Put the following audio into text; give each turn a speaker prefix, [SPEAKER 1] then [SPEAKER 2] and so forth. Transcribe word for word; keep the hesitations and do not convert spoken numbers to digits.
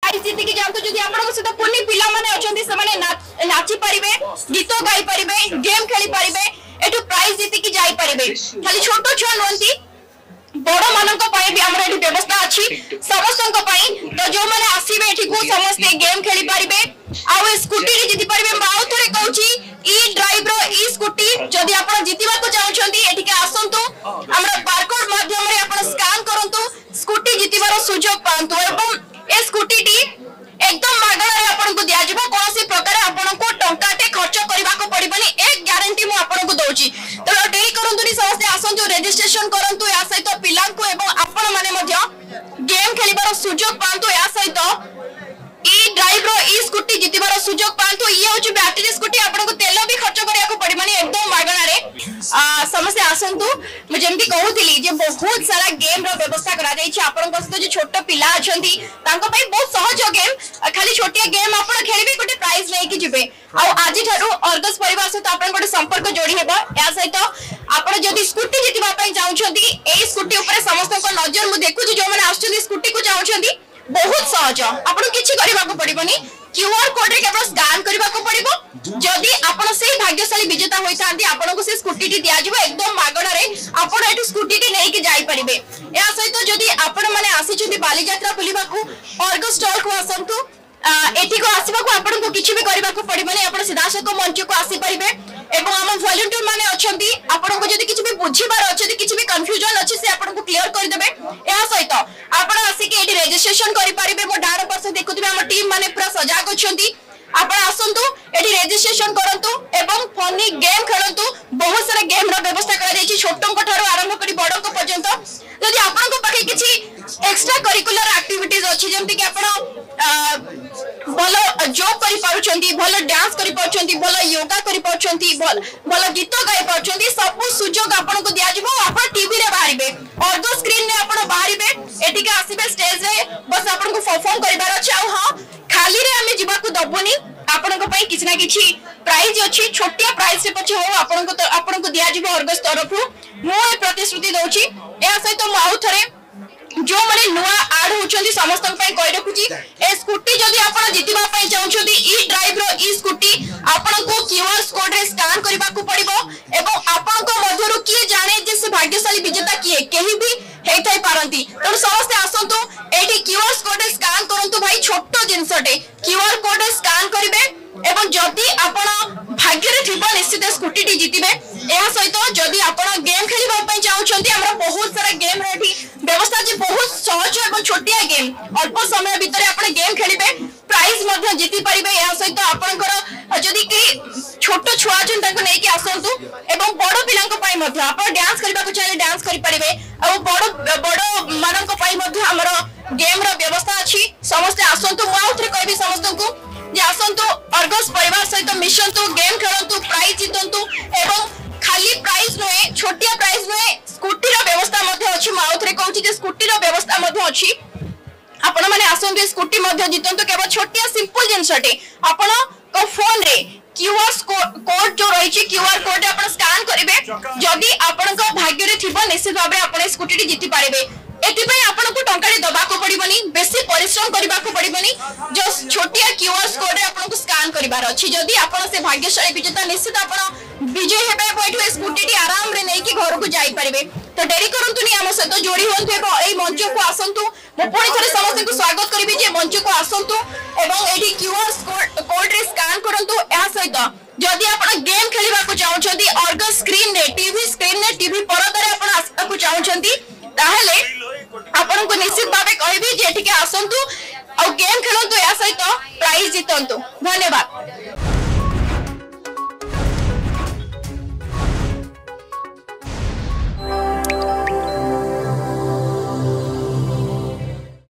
[SPEAKER 1] Prize जीति के जानतो जदी आपन सहित पुनी पिला माने अछंती से माने नाची परिबे गीत गाई परिबे गेम खेली परिबे एटु प्राइज जीति के जाई परिबे खाली छोटो छुआ नंती बड़ मानक पई भी हमर एठी व्यवस्था अछि समस्तक पई तो जो माने आसीबे एठी को समस्त गेम खेली परिबे आ स्कूटी रे जीति परिबे माउ थरे कहूची ई ड्राइव रो ई स्कूटी जदी आपण जीतिबा को चाहछंती एठी के आसंतु हमरा बारकोड माध्यम रे आपण स्कैन करंतु स्कूटी जीतिबार सुजोग पांतु एवं ए स्कूटी टी एकदम मागणा रे आपण को दिया जबो कोनसी प्रकार आपण को टंकाटे खर्च करबा को पड़िबनी एक ग्यारंटी मु आपण को दोची तो डेरी करंतुनी समस्त आसंतु रजिस्ट्रेशन करंतु या सहित पिला को एवं आपण माने मध्य गेम खेलिबार सुजोग पांतु या सहित ई ड्राइव रो ई स्कूटी जीतिबार सुजोग पांतु ई होची बैटरी स्कूटी आपण को तेल भी खर्च करिया को पड़िबनी एकदम मागणा रे समस्त आसंतु मु जेमति कहूतिली जे बहुत सारा गेम रो व्यवस्था करा जाई छी आपण को सहित जो छोटो पिला अछंती तांको पई बहुत सहज गेम खाली छोटिया गेम आपण खेलिबे गोटे प्राइज नै कि जिबे आ आज थारु अर्गस परिवार सहित आपण गोटे संपर्क जोड़ी हेबा या सहित आपण जदी स्कूटी जीतिबा पई चाहउछंती ए स्कूटी ऊपर समस्त को नजर मु देखु जो माने आछंती स्कूटी को चाहउछंती बहुत सहज आपण किछि करबा को पड़िबनी क्यूआर कोड रे केवल स्कैन करबा को पड़िबो जदी आपण से भाग्यशाली विजेता होइतांती आपण को से स्कूटी टी दिया जिवो एकदम मागणा रे आपण एटु स्कूटी टी नै कि जाई परिबे या सहित जदी आपण माने आसी छथि बाली यात्रा बुलिबा को अर्गस स्टॉल को आसंतु एठी को आसीबा को आपण को किछि भी करबा को पड़िबनी आपण सीधा सको मंच को आसी परिबे एवं हम वॉलंटियर माने अछंती आपण को जदी किछि भी बुझिबार अछि किछि भी कंफ्यूजन अछि से आपण को क्लियर कर देबे या सहित आपण आसी के एठी रजिस्ट्रेशन करि परिबे मो डार पर देखुथिबे हम टीम माने पूरा सजाग अछंती आपण आसंतु एठी रजिस्ट्रेशन करंतु एवं फनी गेम खेलंतु बहुत सारा गेम रो व्यवस्था करा जाय छी छोटो को ठारो आरंभ करी बडो को पर्यंत यदि आपण को पाखे किछि एक्स्ट्रा करिकुलर एक्टिविटीज अछि जेमति कि आपण भलो जॉब करि पारुछंती भलो डांस करि पारुछंती भलो योगा करि पारुछंती भलो गीत गाइ पारुछंती सब सुजोग आपण को दिया जिवो आपण टीवी रे बाहरिबे और दो स्क्रीन रे आपण बाहरिबे एठी के आसीबे स्टेज रे बस आपण को परफॉर्म करिबार अछि आ हां खाली रे हमें जिबा को दबोनी आपण को पई किछ ना किछ प्राइज अछि छोटिया प्राइज से पछ हो आपण को आपण को दिया जिवो अर्गस तरफ मो प्रतिश्रुति दउची ए सहित मो आउ थरे जो माने नुआ आड होचंदी समस्त पई कहि रखुची ए स्कूटी जदी आपण जीतिबा पई चाहउछंदी ई ड्राइव रो ई स्कूटी आपण को क्यूआर कोड रे स्कैन करबा को पड़िबो एवं आपण को मधुरु की जाने जे से भाग्यशाली विजेता किए केही भी हेइ थाई पारंती तो समस्त आसंतु एठी क्यूआर कोड रे स्कैन करंतु भाई छोटो जिंसटे क्यूआर कोड रे स्कैन करिवे एवं जदी आपण भाग्य रे थिबा निश्चित स्कूटी टी जीतिबे एहा सहित जदी आपण गेम खेलिबा पई चाहउछंती हमरा बहुत सारा गेम रेठी व्यवस्था जे बहुत सहज एवं छोटिया गेम अल्प समय भीतर आपण गेम खेलिबे प्राइज मध्ये जीति परिबे एहा सहित आपनकर जदी कि छोटो छुआ जन ताको नै कि आसंतु एवं बड़ पिलांक पई मध्ये आपण डांस करबा को चाहे डांस करि परिबे आ बड़ बड़ मानक पई मध्ये हमर गेम रो व्यवस्था अछि समस्त आसंतु माउथरे कहबी समस्त को जे आसंतु अर्गस परिवार सहित मिशंतु गेम खेलंतु प्राइज जितंतु एवं खाली प्राइज नहे छोटिया प्राइज नहे स्कूटी रो व्यवस्था मध्ये अछि माउथरे कहउची जे स्कूटी रो व्यवस्था मध्ये अछि आपण माने आसंतु स्कूटी मध्ये जितंतु केवल छोटिया सिंपल जिंसटे आपण को फोन रे क्यूआर कोड जो रही छी क्यूआर कोड आपण स्कैन करिवे जदी आपण को भाग्य रे थिबो निश्चित भाबे आपण स्कूटी टी जीति पारिबे एति पई आपण को टंका रे दबा को पड़िबनी बेसी परिश्रम करबा को पड़िबनी जो छोटिया क्यूआर कोड रे आपण को स्कैन करिबार अछि जदी आपण से भाग्यशाली विजेता निश्चित आपण विजय हेबे बैठो स्कूटी टी आराम रे नै कि घर को जाई परिबे तो डेरी करंतुनी हम सहित जोड़ी होंतु एवं एई मंच को आसंतु मो पुणी थरे समस्त को स्वागत करिबी जे मंच को आसंतु एवं एठी क्यूआर कोड रे स्कैन करंतु एहा सहित जदी आपण गेम खेलिबा को चाहउछंती अर्गस स्क्रीन रे टीवी स्क्रीन रे टीवी परदा रे आपण आसबा को चाहउछंती ताहले आपण को निश्चित भाबे कहबी जे एठी के आसंतु और गेम खेलंतु या सहित प्राइज जितंतु धन्यवाद।